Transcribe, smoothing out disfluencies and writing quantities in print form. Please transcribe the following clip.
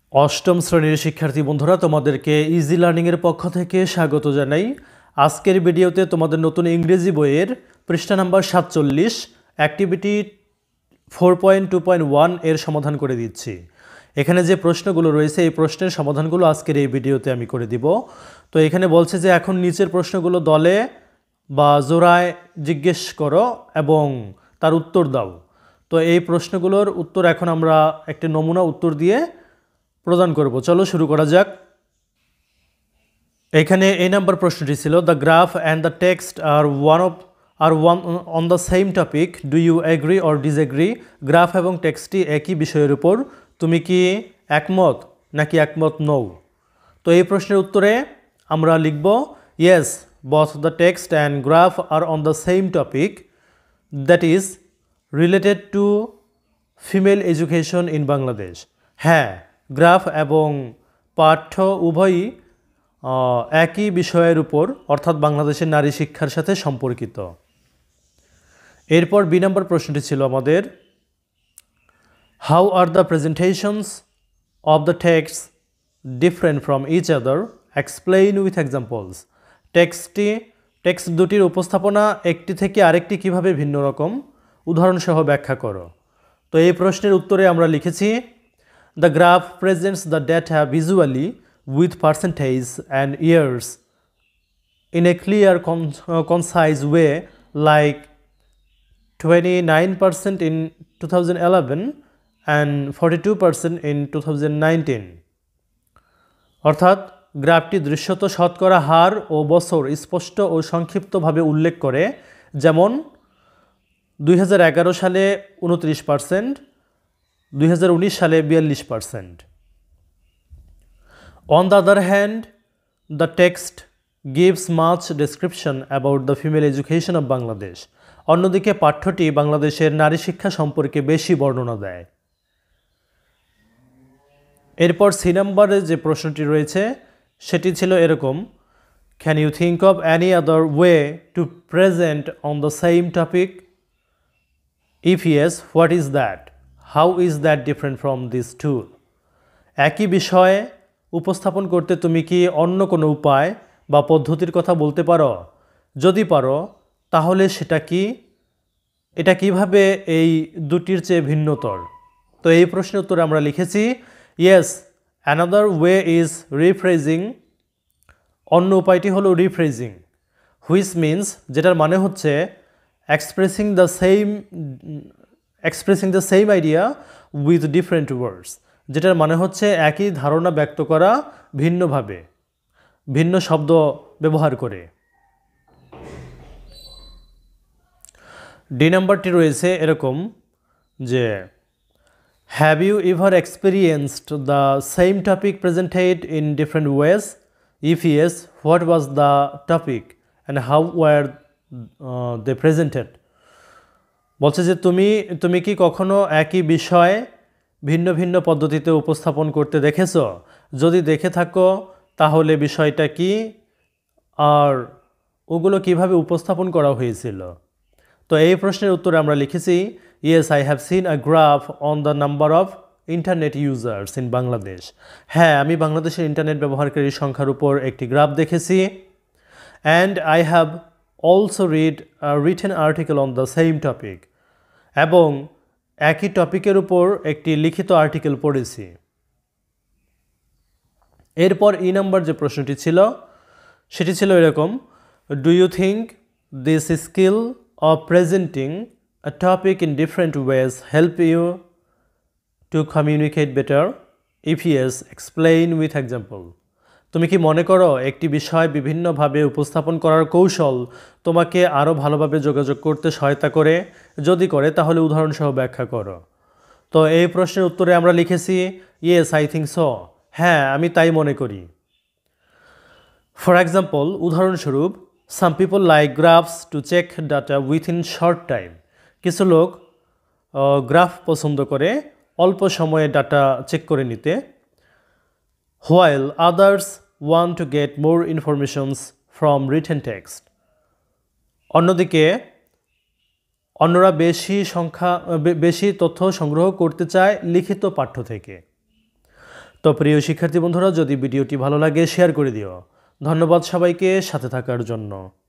অষ্টম শ্রেণীর শিক্ষার্থী বন্ধুরা, তোমাদেরকে ইজি লার্নিংয়ের পক্ষ থেকে স্বাগত জানাই। আজকের ভিডিওতে তোমাদের নতুন ইংরেজি বইয়ের পৃষ্ঠা নাম্বার 47 অ্যাক্টিভিটি 4.2.1 এর সমাধান করে দিচ্ছি। এখানে যে প্রশ্নগুলো রয়েছে এই প্রশ্নের সমাধানগুলো আজকের এই ভিডিওতে আমি করে দিব। তো এখানে বলছে যে এখন নিচের প্রশ্নগুলো দলে বা জোড়ায় জিজ্ঞেস করো এবং তার উত্তর দাও। তো এই প্রশ্নগুলোর উত্তর এখন আমরা একটি নমুনা উত্তর দিয়ে প্রদান করব। চলো শুরু করা যাক। এখানে এই নাম্বার প্রশ্নটি ছিল, the graph and the text are one on the same topic, do you agree or disagree? Graph এবং টেক্সটটি একই বিষয়ের উপর, তুমি কি একমত নাকি একমত নও? তো এই প্রশ্নের উত্তরে আমরা লিখব yes, both the text and graph are on the same topic, that is related to female education in Bangladesh. হ্যাঁ, গ্রাফ এবং পাঠ্য উভয়ই একই বিষয়ের উপর অর্থাৎ বাংলাদেশের নারী শিক্ষার সাথে সম্পর্কিত। এরপর বি নম্বর প্রশ্নটি ছিল আমাদের, how are the presentations of the text different from each other, explain with examples. Text দুটির উপস্থাপনা একটি থেকে আরেকটি কিভাবে ভিন্ন রকম, উদাহরণসহ ব্যাখ্যা করো। তো এই প্রশ্নের উত্তরে আমরা লিখেছি, the graph presents the data visually with percentage and years in a clear concise way, like 29% in 2011 and 42% in 2019. অর্থাৎ গ্রাফটি দৃশ্যত শতকরা হার ও বছর স্পষ্ট ও সংক্ষিপ্তভাবে উল্লেখ করে, যেমন 2011 সালে 29%, 2019 সালে 42%. On the other hand, the text gives much description about the female education of Bangladesh. অন্যদিকে পাঠ্যটি বাংলাদেশের নারী শিক্ষা সম্পর্কে বেশি বর্ণনা দেয়। এরপর সি নম্বরে যে প্রশ্নটি রয়েছে সেটি ছিল এরকম, can you think of any other way to present on the same topic? If yes, what is that? How is that different from this two? একই বিষয়ে উপস্থাপন করতে তুমি কি অন্য কোনো উপায় বা পদ্ধতির কথা বলতে পারো? যদি পারো তাহলে সেটা কি? এটা কিভাবে এই দুটির চেয়ে ভিন্নতর? তো এই প্রশ্নের উত্তরে আমরা লিখেছি, yes, another way is rephrasing. অন্য উপায়টি হলো রিফ্রেজিং, হুইচ মিনস, যেটার মানে হচ্ছে expressing the same idea with different words, যেটার মানে হচ্ছে একই ধারণা ব্যক্ত করা ভিন্নভাবে, ভিন্ন শব্দ ব্যবহার করে। ডি নাম্বারটি রয়েছে এরকম যে, have you ever experienced the same topic presented in different ways? If yes, what was the topic and how were they presented? বলছে যে তুমি কি কখনো একই বিষয় ভিন্ন ভিন্ন পদ্ধতিতে উপস্থাপন করতে দেখেছ? যদি দেখে থাকো তাহলে বিষয়টা কি আর ওগুলো কিভাবে উপস্থাপন করা হয়েছিল? তো এই প্রশ্নের উত্তরে আমরা লিখেছি, yes, I have seen a graph on the number of internet users in Bangladesh. হ্যাঁ, আমি বাংলাদেশের ইন্টারনেট ব্যবহারকারীর সংখ্যার উপর একটি গ্রাফ দেখেছি। And I have also read a written article on the same topic. এবং একই টপিকের উপর একটি লিখিত আর্টিকেল পড়েছি। এরপর ই নাম্বার যে প্রশ্নটি ছিল সেটি ছিল এরকম, do you think this skill of presenting a topic in different ways help you to communicate better? If yes, explain with example. তুমি কি মনে করো একটি বিষয় বিভিন্নভাবে উপস্থাপন করার কৌশল তোমাকে আরও ভালোভাবে যোগাযোগ করতে সহায়তা করে? যদি করে তাহলে উদাহরণসহ ব্যাখ্যা করো। তো এই প্রশ্নের উত্তরে আমরা লিখেছি, ইয়েস, আই থিঙ্ক সো। হ্যাঁ, আমি তাই মনে করি। ফর এক্সাম্পল, উদাহরণস্বরূপ, some people like graphs to check data within short time. কিছু লোক গ্রাফ পছন্দ করে অল্প সময়ে ডাটা চেক করে নিতে। while others want to get more informations from written text. অন্যদিকে অন্যরা বেশি তথ্য সংগ্রহ করতে চায় লিখিত পাঠ্য থেকে। তো প্রিয় শিক্ষার্থী বন্ধুরা, যদি ভিডিওটি ভালো লাগে শেয়ার করে দিও। ধন্যবাদ সবাইকে সাথে থাকার জন্য।